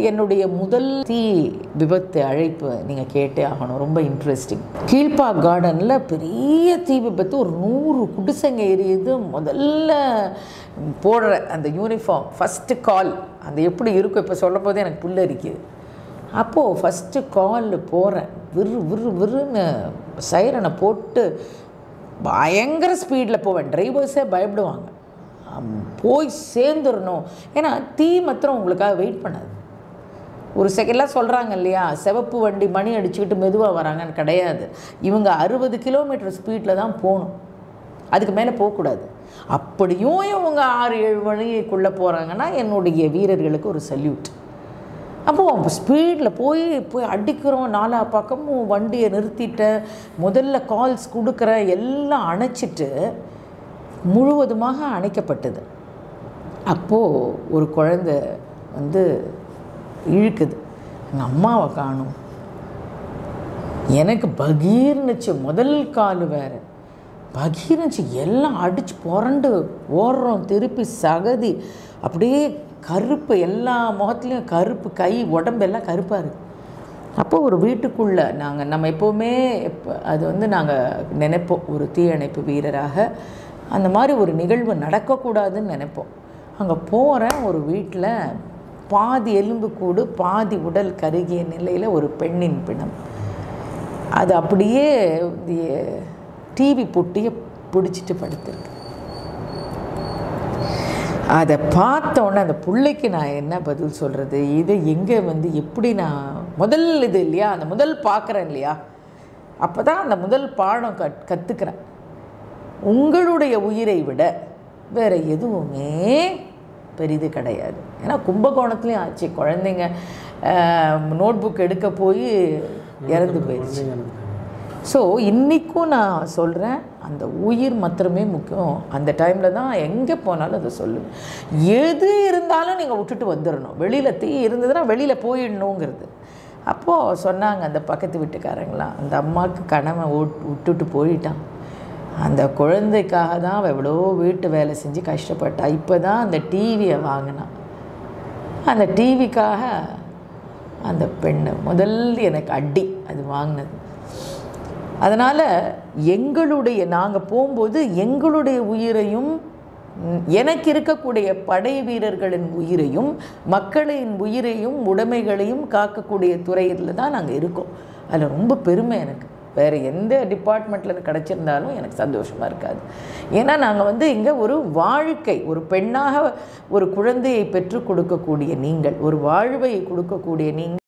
என்னுடைய முதல் தீ விபத்து அழைப்பு நீங்கள் கேட்டே ஆகணும், ரொம்ப இன்ட்ரெஸ்டிங். கீழ்பாக் கார்டனில் பெரிய தீ விபத்து, ஒரு 100 குடிசைங்க எரியுது. முதல்ல போடுற அந்த யூனிஃபார்ம் ஃபஸ்ட்டு கால் அந்த எப்படி இருக்கும் இப்போ சொல்லும் போதே எனக்கு புல்லரிக்குது. அப்போது ஃபஸ்ட்டு காலில் போகிறேன், விறுன்னு சைரனை போட்டு பயங்கர ஸ்பீடில் போவேன். டிரைவர்ஸே பயப்படுவாங்க, போய் சேர்ந்துடணும். ஏன்னா தீ மாத்திரம் உங்களுக்காக வெயிட் பண்ணாது. ஒரு செகண்ட்லாம் சொல்கிறாங்க இல்லையா, சிவப்பு வண்டி மணி அடிச்சுக்கிட்டு மெதுவாக வராங்கன்னு. கிடையாது, இவங்க 60 கிலோமீட்டர் ஸ்பீடில் தான் போகணும், அதுக்கு மேலே போகக்கூடாது. அப்படியும் இவங்க 6-7 மணிக்குள்ளே போகிறாங்கன்னா என்னுடைய வீரர்களுக்கு ஒரு சல்யூட். அப்போது ஸ்பீடில் போய் அடிக்கிறோம். 4 பக்கமும் வண்டியை நிறுத்திட்டேன், முதல்ல கால்ஸ் கொடுக்குறேன், எல்லாம் அணைச்சிட்டு முழுவதுமாக அணைக்கப்பட்டது. அப்போது ஒரு குழந்தை வந்து இழுக்குது, எங்கள் அம்மாவை காணும். எனக்கு பகீர்னுச்சு, முதல் கால் வேறு பகீர்னுச்சு. எல்லாம் அடித்து புரண்டு ஓடுறோம், திருப்பி சகதி அப்படியே கருப்பு, எல்லா முகத்துலேயும் கருப்பு, கை உடம்பெல்லாம் கருப்பாக இருக்குது. அப்போ ஒரு வீட்டுக்குள்ளே நம்ம எப்போவுமே அது வந்து நாங்கள் நினைப்போம், ஒரு தீயணைப்பு வீரராக அந்த மாதிரி ஒரு நிகழ்வு நடக்கக்கூடாதுன்னு நினைப்போம். அங்கே போகிறேன், ஒரு வீட்டில் பாதி எலும்பு கூடு பாதி உடல் கருகிய நிலையில் ஒரு பெண்ணின் பிணம். அது அப்படியே டிவி பொட்டியை பிடிச்சிட்டு படுத்திருக்கு. அதை பார்த்தோன்னே அந்த பிள்ளைக்கு நான் என்ன பதில் சொல்கிறது, இது எங்கே வந்து எப்படி நான் முதல் இது இல்லையா, அந்த முதல் பார்க்குறேன் இல்லையா, அப்போ தான் அந்த முதல் பாடம் கற்றுக்கிறேன். உங்களுடைய உயிரை விட வேறு எதுவுமே பெரிது கிடையாது. ஏன்னா கும்பகோணத்துலேயும் ஆச்சு, குழந்தைங்க நோட் புக் எடுக்க போய் இறந்து போயிடுச்சு. ஸோ இன்றைக்கும் நான் சொல்கிறேன், அந்த உயிர் மாத்திரமே முக்கியம். அந்த டைமில் தான் எங்கே போனாலும் அதை சொல்லுவேன். எது இருந்தாலும் நீங்கள் விட்டுட்டு வந்துடணும். வெளியில் தீ இருந்ததுன்னா வெளியில் போயிடணுங்கிறது. அப்போது சொன்னாங்க அந்த பக்கத்து வீட்டுக்காரங்களாம், அந்த அம்மாவுக்கு கணவன் விட்டுட்டு போயிட்டான், அந்த குழந்தைக்காக தான் அவள் எவ்வளோ வீட்டு வேலை செஞ்சு கஷ்டப்பட்டா, இப்போ தான் அந்த டிவியை வாங்கினான். அந்த டிவிக்காக அந்த பெண்ணு முதல்ல எனக்கு அடி அது வாங்கினது. அதனால் நாங்கள் போகும்போது எங்களுடைய உயிரையும், எனக்கு இருக்கக்கூடிய படை வீரர்களின் உயிரையும், மக்களின் உயிரையும் உடைமைகளையும் காக்கக்கூடிய துறையில் தான் நாங்கள் இருக்கோம். அதில் ரொம்ப பெருமை எனக்கு. வேறு எந்த டிபார்ட்மெண்ட்டில் கிடச்சிருந்தாலும் எனக்கு சந்தோஷமாக இருக்காது. ஏன்னா நாங்கள் வந்து இங்கே ஒரு வாழ்க்கை, ஒரு பெண்ணாக ஒரு குழந்தையை பெற்றுக் கொடுக்கக்கூடிய நீங்கள், ஒரு வாழ்வை கொடுக்கக்கூடிய நீங்கள்